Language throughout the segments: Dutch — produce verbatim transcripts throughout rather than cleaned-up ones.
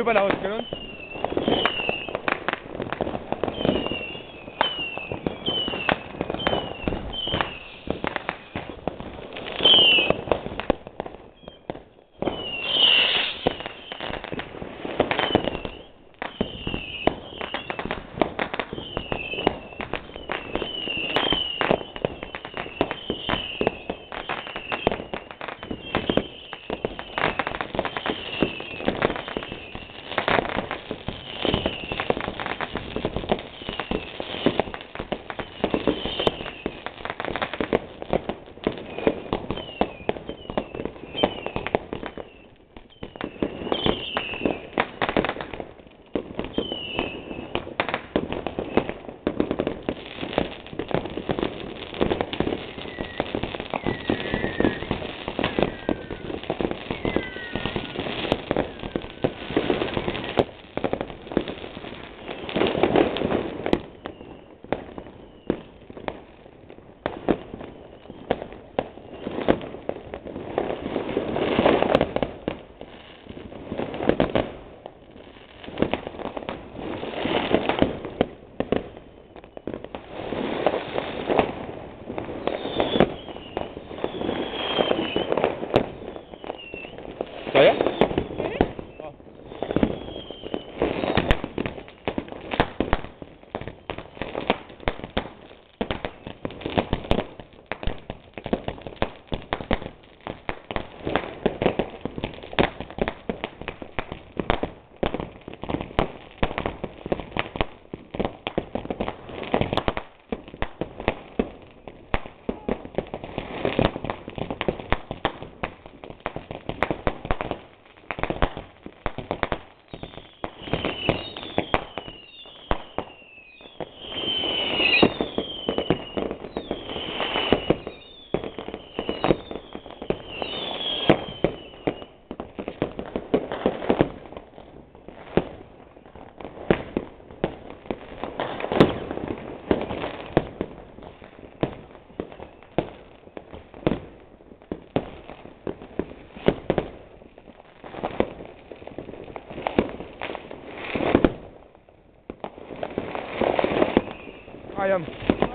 super laut kunnen. Zou je? Oh. Ayam.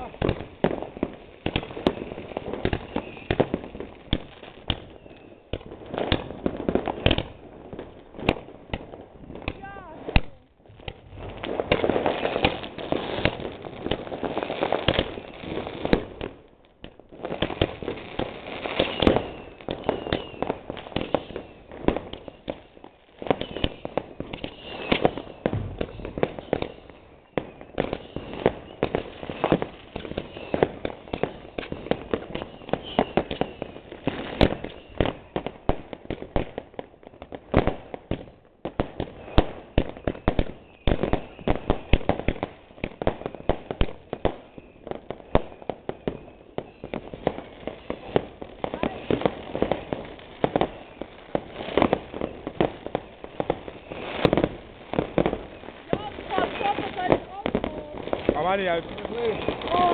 Maakt niet uit. Oh.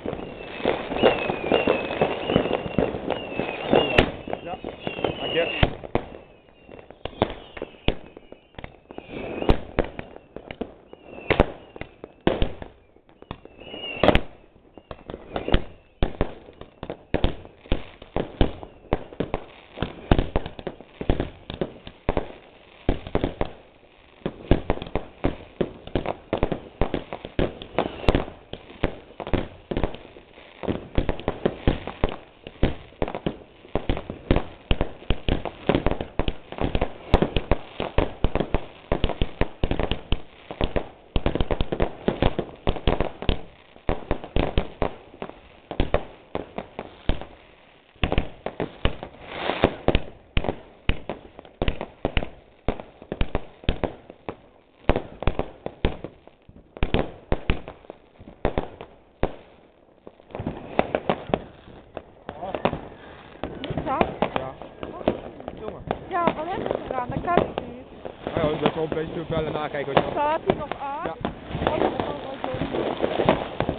Ja, dank je. Ja, dat is wel een beetje bellen nakijken. Weet je wel. Staat hij nog aan? Ja. Oh, dat kan wel zo.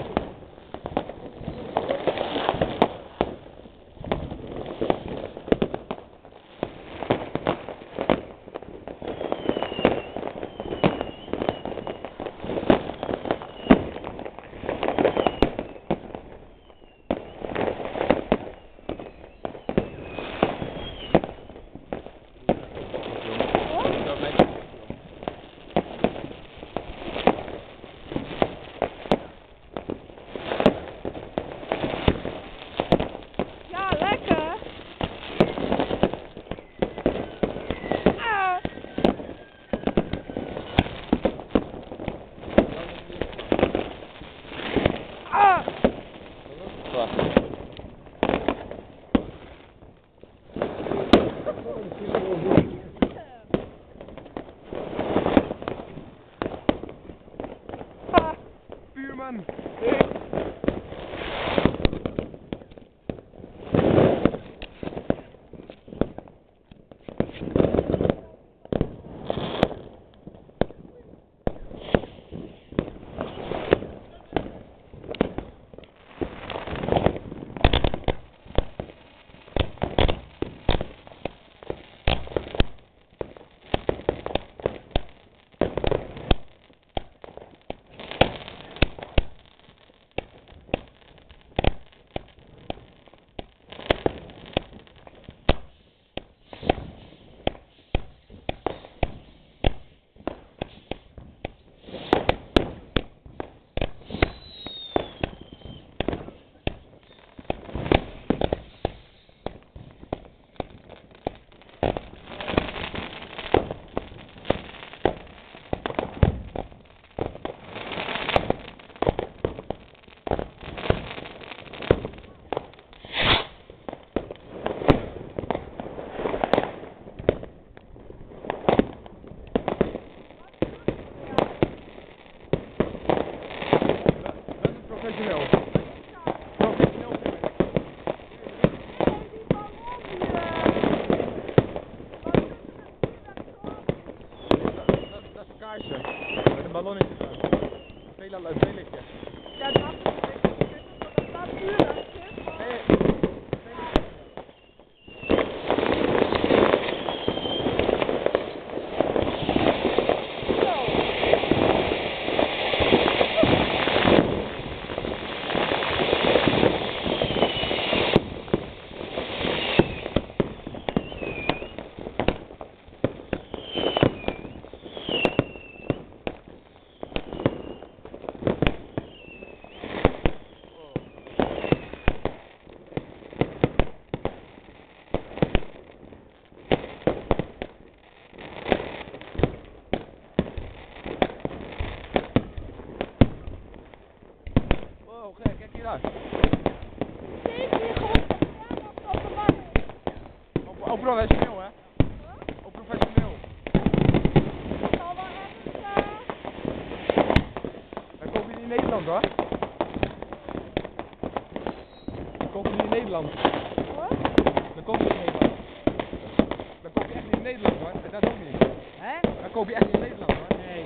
Buurman! Professioneel. Professioneel. Dat is een kaarsje. Met een ballonnetje erin. Veel veel lichtjes. Ja, dat is het. Dat staat vuur. Nee. Wow, kijk, kijk hier uit. Ook professioneel, hè? Ook professioneel. Dat koop je niet in Nederland, hoor. Dat koop je niet in Nederland. Dat koop je niet in Nederland. Dat koop je echt niet in Nederland, hoor. Dat ook niet. Hè? Dat koop je echt niet in Nederland, hoor. Nee.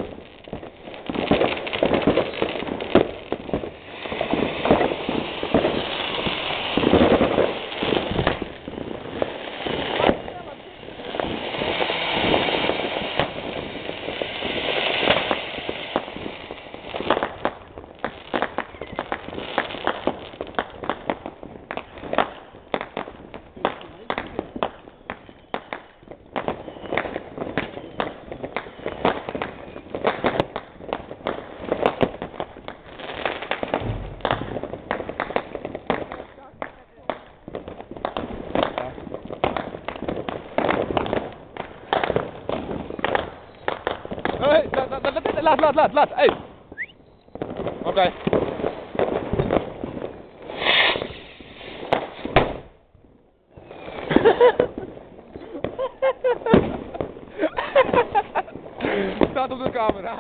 Hey, laat, laat, laat, laat, laat, laat, laat, hey. Oké. Okay. Staat op de camera.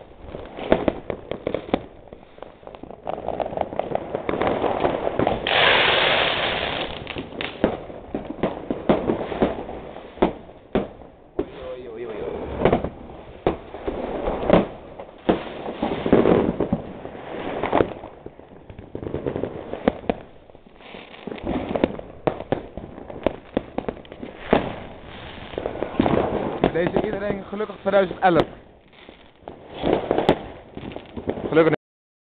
Ik Deze iedereen gelukkig twintig elf.